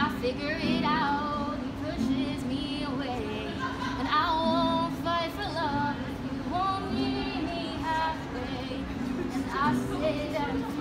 I figure it out. He pushes me away, and I won't fight for love if you won't meet me halfway. And I say that I'm